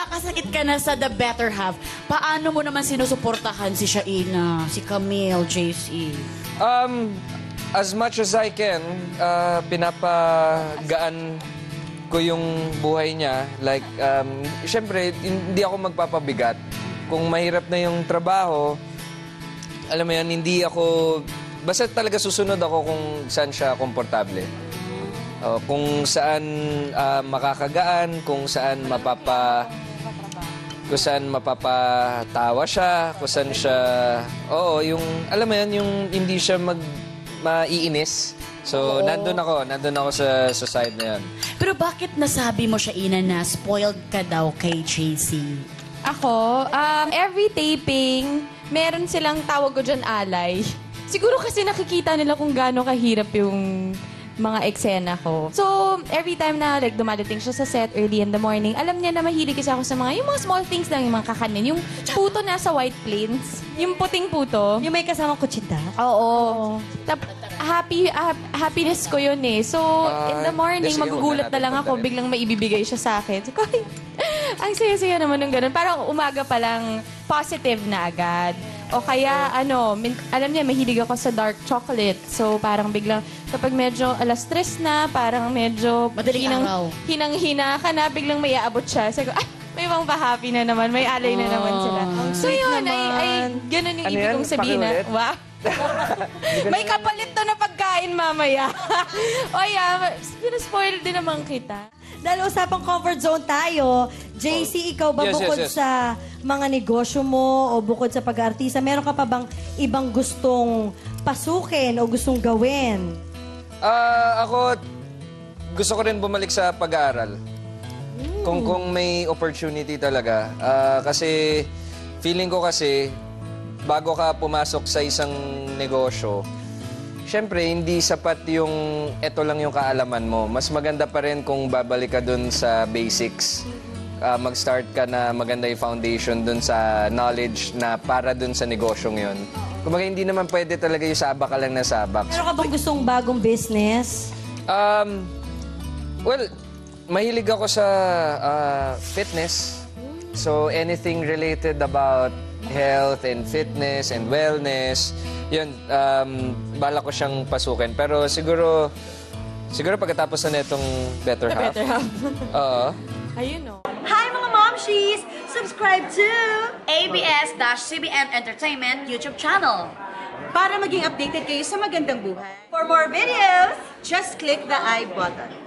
Nagkakasakit ka na sa The Better Half. Paano mo naman sinusuportahan si Shaina, si Camille, JC? As much as I can, pinapagaan ko yung buhay niya. Like, syempre, hindi ako magpapabigat. Kung mahirap na yung trabaho, alam mo yan, hindi ako... Basta talaga susunod ako kung saan siya komportable. Kung saan makakagaan, kung saan mapapatawa siya, kung saan siya... Oo, yung... Alam mo yan, yung hindi siya maiinis. So, nandun ako sa side na yan. Pero bakit nasabi mo, Shaina, na spoiled ka daw kay JC? Ako, every taping, meron silang tawag ko dyan alay. Siguro kasi nakikita nila kung gaano kahirap yung mga eksena ko. So, every time na like dumadating siya sa set early in the morning, alam niya na mahilig kasi ako sa yung mga small things lang, yung mga kakanin. Yung puto nasa White Plains, yung puting puto. Yung may kasamang kutsita? Oo. Happiness ko yun eh. So, in the morning, magugulat na lang ako, biglang maibibigay siya sa akin. So, ang saya-saya naman ng ganun. Parang umaga pa lang, positive na agad. O kaya, alam niya, mahilig ako sa dark chocolate. So, parang biglang, kapag medyo alas 3 na, parang medyo hinang-hina ka na, biglang may aabot siya. Sabi ko, ay, may mga pa-happy na naman, may alay na naman sila. So, yun, ay ganun yung ibig kong sabihin na, wow. May kapalit na pagkain mamaya. O yeah, pinaspoil din naman kita. Dahil usapang comfort zone tayo, JC, ikaw ba bukod sa mga negosyo mo o bukod sa pag-aartista, meron ka pa bang ibang gustong pasukin o gustong gawin? Ako, gusto ko rin bumalik sa pag-aaral. Kung may opportunity talaga. Kasi feeling ko kasi, bago ka pumasok sa isang negosyo, syempre, hindi sapat yung eto lang yung kaalaman mo. Mas maganda pa rin kung babalik ka dun sa basics. Mag-start ka na maganda yung foundation dun sa knowledge na para dun sa negosyong yun. Kumbaga, hindi naman pwede talaga yung sabak ka lang na sabak. Meron ka bang gustong bagong business? Well, mahilig ako sa fitness. So, anything related about health and fitness and wellness, yun, bala ko siyang pasukin. Pero siguro pagkatapos na itong Better Half. Better Half. Oo. Ayun o. Hi mga momshies! Subscribe to ABS-CBN Entertainment YouTube channel. Para maging updated kayo sa magandang buhay. For more videos, Just click the I button.